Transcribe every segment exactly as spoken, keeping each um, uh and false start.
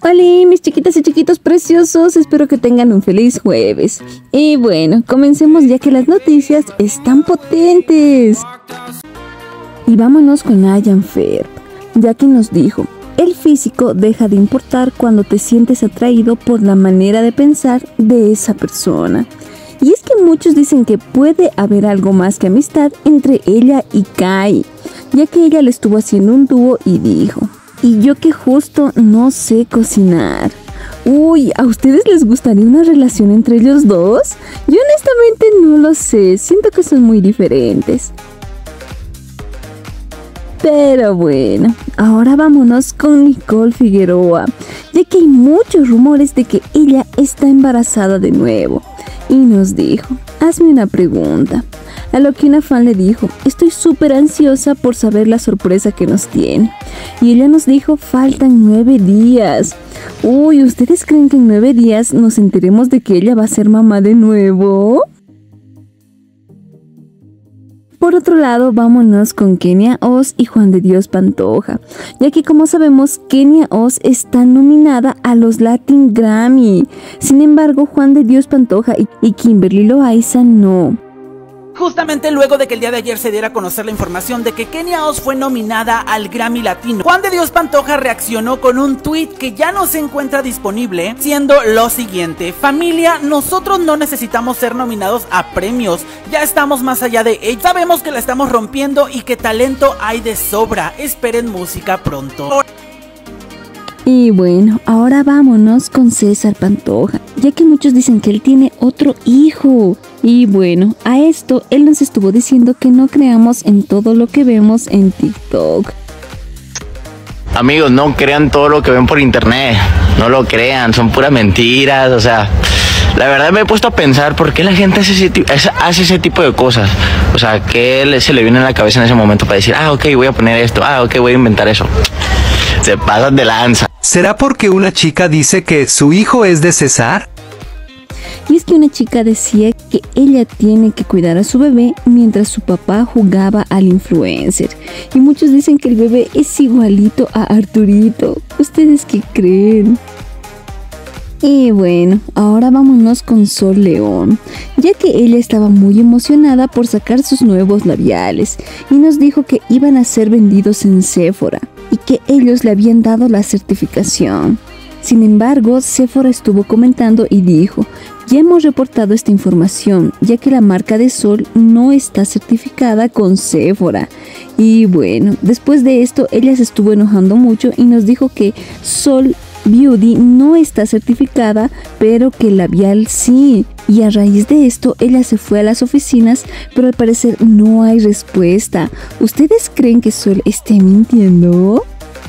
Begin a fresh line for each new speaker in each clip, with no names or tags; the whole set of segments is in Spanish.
Hola mis chiquitas y chiquitos preciosos, espero que tengan un feliz jueves. Y bueno, comencemos ya que las noticias están potentes. Y vámonos con Ian Ferb, ya que nos dijo: el físico deja de importar cuando te sientes atraído por la manera de pensar de esa persona. Y es que muchos dicen que puede haber algo más que amistad entre ella y Kai, ya que ella le estuvo haciendo un dúo y dijo: y yo que justo no sé cocinar. Uy, ¿a ustedes les gustaría una relación entre ellos dos? Yo honestamente no lo sé, siento que son muy diferentes. Pero bueno, ahora vámonos con Nicole Figueroa, ya que hay muchos rumores de que ella está embarazada de nuevo. Y nos dijo: hazme una pregunta. A lo que una fan le dijo: estoy súper ansiosa por saber la sorpresa que nos tiene. Y ella nos dijo: faltan nueve días. Uy, ¿ustedes creen que en nueve días nos enteremos de que ella va a ser mamá de nuevo? Por otro lado, vámonos con Kenia Oz y Juan de Dios Pantoja, ya que como sabemos, Kenia Oz está nominada a los Latin Grammy. Sin embargo, Juan de Dios Pantoja y Kimberly Loaiza no.
Justamente luego de que el día de ayer se diera a conocer la información de que Kenia Oz fue nominada al Grammy Latino, Juan de Dios Pantoja reaccionó con un tweet que ya no se encuentra disponible, siendo lo siguiente: familia, nosotros no necesitamos ser nominados a premios, ya estamos más allá de ello, sabemos que la estamos rompiendo y que talento hay de sobra, esperen música pronto.
Y bueno, ahora vámonos con César Pantoja, ya que muchos dicen que él tiene otro hijo. Y bueno, a esto él nos estuvo diciendo que no creamos en todo lo que vemos en TikTok.
Amigos, no crean todo lo que ven por internet, no lo crean, son puras mentiras. O sea, la verdad me he puesto a pensar por qué la gente hace ese, hace ese tipo de cosas. O sea, ¿qué se le viene a la cabeza en ese momento para decir: ah, ok, voy a poner esto, ah, ok, voy a inventar eso? Se pasan de lanza.
¿Será porque una chica dice que su hijo es de César?
Y es que una chica decía que ella tiene que cuidar a su bebé mientras su papá jugaba al influencer. Y muchos dicen que el bebé es igualito a Arturito. ¿Ustedes qué creen? Y bueno, ahora vámonos con Sol León, ya que ella estaba muy emocionada por sacar sus nuevos labiales y nos dijo que iban a ser vendidos en Sephora y que ellos le habían dado la certificación. Sin embargo, Sephora estuvo comentando y dijo: ya hemos reportado esta información, ya que la marca de Sol no está certificada con Sephora. Y bueno, después de esto, ella se estuvo enojando mucho y nos dijo que Sol Beauty no está certificada, pero que el labial sí. Y a raíz de esto, ella se fue a las oficinas, pero al parecer no hay respuesta. ¿Ustedes creen que Sol esté mintiendo?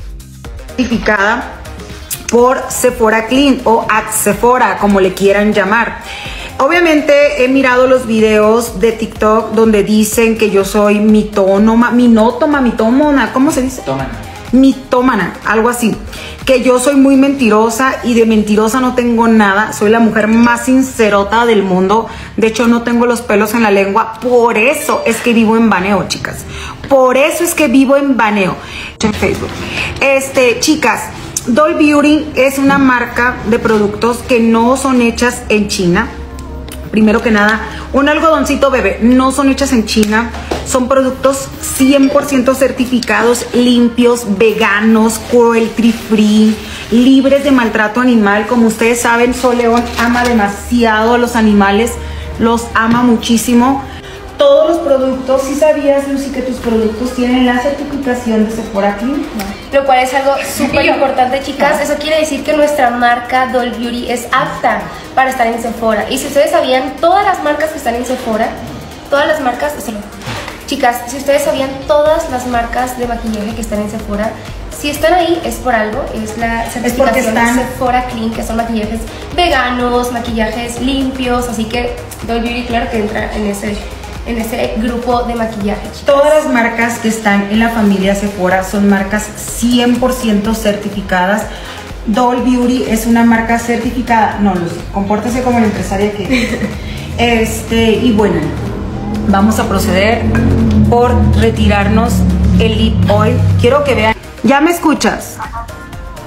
Certificada por Sephora Clean o at Sephora, como le quieran llamar. Obviamente he mirado los videos de TikTok donde dicen que yo soy mitónoma, minótoma, mitómona, ¿cómo se dice? Tómana. Mitómana, algo así. Que yo soy muy mentirosa y de mentirosa no tengo nada. Soy la mujer más sincerota del mundo. De hecho, no tengo los pelos en la lengua. Por eso es que vivo en baneo, chicas. Por eso es que vivo en baneo. En Facebook. Este, chicas, Doll Beauty es una marca de productos que no son hechas en China. Primero que nada, un algodoncito bebé no son hechas en China. Son productos cien por ciento certificados, limpios, veganos, cruelty free, libres de maltrato animal. Como ustedes saben, Sol León ama demasiado a los animales, los ama muchísimo. Todos los productos, ¿sí sabías, Lucy, que tus productos tienen la certificación de Sephora Clean? No.
Lo cual es algo súper importante, chicas. Eso quiere decir que nuestra marca Doll Beauty es apta para estar en Sephora. Y si ustedes sabían, todas las marcas que están en Sephora, todas las marcas, chicas, si ustedes sabían, todas las marcas de maquillaje que están en Sephora, si están ahí es por algo, es la certificación de Sephora Clean, que son maquillajes veganos, maquillajes limpios, así que Doll Beauty, claro que entra en ese... en ese grupo de maquillaje, chicas.
Todas las marcas que están en la familia Sephora son marcas cien por ciento certificadas. Doll Beauty es una marca certificada. No, Luz, compórtese como la empresaria que este, y bueno, vamos a proceder por retirarnos el lip oil. Quiero que vean. ¿Ya me escuchas?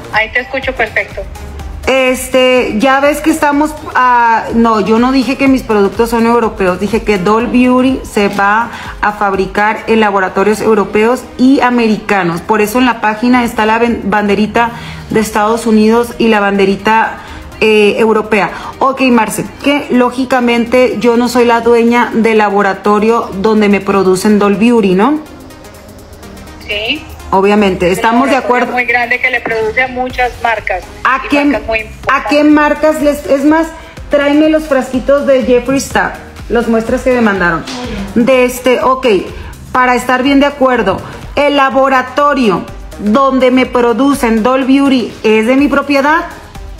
ahí te escucho perfecto.
Este, ya ves que estamos, uh, no, yo no dije que mis productos son europeos, dije que Doll Beauty se va a fabricar en laboratorios europeos y americanos. Por eso en la página está la banderita de Estados Unidos y la banderita eh, europea. Ok, Marce, que lógicamente yo no soy la dueña del laboratorio donde me producen Doll Beauty, ¿no?
Sí.
Obviamente, estamos de acuerdo.
Muy grande que le produce a muchas marcas.
¿A qué, marcas ¿A qué marcas les? Es más, tráeme los frasquitos de Jeffree Star, los muestras que me mandaron. De este, ok, para estar bien de acuerdo, el laboratorio donde me producen Doll Beauty es de mi propiedad.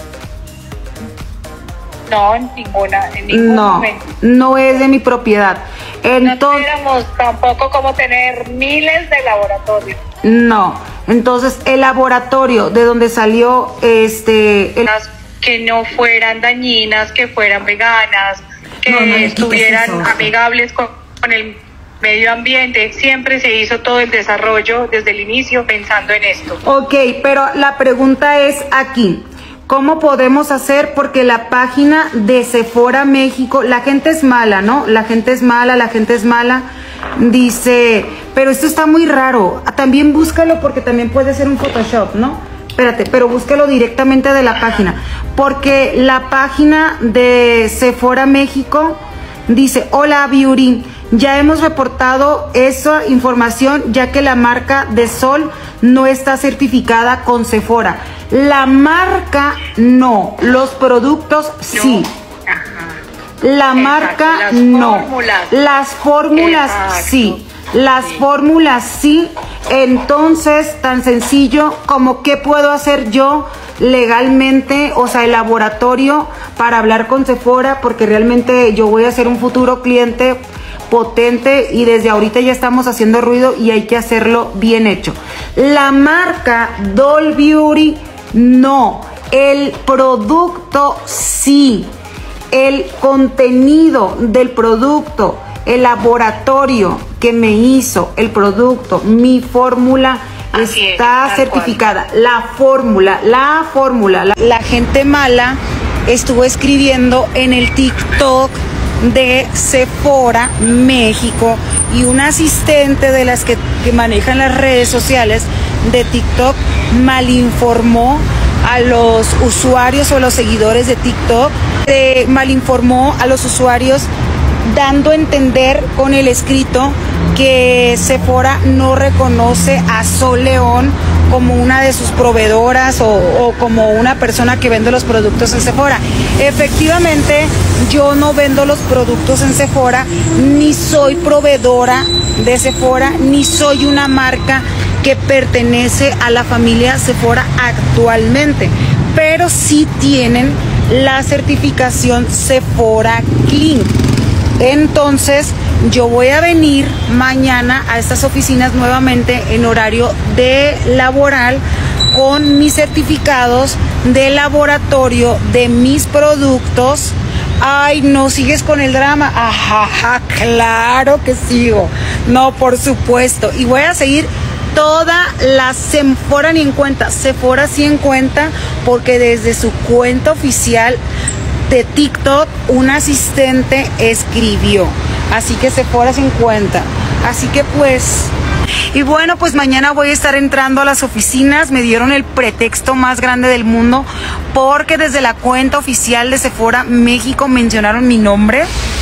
No, en ninguna, en ningún
no,
momento.
No es de mi propiedad. Entonces,
no tuviéramos tampoco como tener miles de laboratorios.
No, entonces el laboratorio de donde salió este... El...
Que no fueran dañinas, que fueran veganas, que no, no estuvieran amigables con, con el medio ambiente. Siempre se hizo todo el desarrollo desde el inicio pensando en esto.
Ok, pero la pregunta es aquí. ¿Cómo podemos hacer? Porque la página de Sephora México, la gente es mala, ¿no? La gente es mala, la gente es mala. Dice, pero esto está muy raro. También búscalo porque también puede ser un Photoshop, ¿no? Espérate, pero búscalo directamente de la página. Porque la página de Sephora México dice, hola Beauty, ya hemos reportado esa información ya que la marca de Sol no está certificada con Sephora. La marca no, los productos sí.
No. Ajá.
La
Exacto.
marca
las
no.
Fórmulas.
Las fórmulas Exacto. sí. Las sí. fórmulas sí. Entonces, tan sencillo como qué puedo hacer yo legalmente, o sea, el laboratorio para hablar con Sephora, porque realmente yo voy a ser un futuro cliente potente y desde ahorita ya estamos haciendo ruido y hay que hacerlo bien hecho. La marca Doll Beauty no, el producto sí, el contenido del producto, el laboratorio que me hizo el producto, mi fórmula está certificada. La fórmula, la fórmula, la, la gente mala estuvo escribiendo en el TikTok de Sephora México y un asistente de las que, que manejan las redes sociales de TikTok malinformó a los usuarios o los seguidores de TikTok, eh, malinformó a los usuarios dando a entender con el escrito que Sephora no reconoce a Sol León como una de sus proveedoras o, o como una persona que vende los productos en Sephora. Efectivamente, yo no vendo los productos en Sephora, ni soy proveedora de Sephora, ni soy una marca que pertenece a la familia Sephora actualmente, pero sí tienen la certificación Sephora Clean. Entonces, yo voy a venir mañana a estas oficinas nuevamente en horario de laboral con mis certificados de laboratorio de mis productos. Ay, no sigues con el drama. Ajá, ajá, claro que sigo. No, por supuesto. Y voy a seguir toda la Sephora ni en cuenta. Sephora sí en cuenta porque desde su cuenta oficial de TikTok un asistente escribió, así que Sephora sin cuenta, así que pues, y bueno, pues mañana voy a estar entrando a las oficinas. Me dieron el pretexto más grande del mundo porque desde la cuenta oficial de Sephora México mencionaron mi nombre.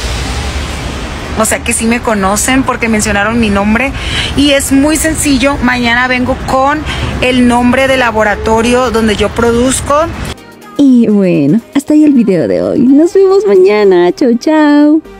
O sea que sí me conocen porque mencionaron mi nombre y es muy sencillo. Mañana vengo con el nombre del laboratorio donde yo produzco.
Y bueno, hasta ahí el video de hoy. Nos vemos mañana. Chau, chau.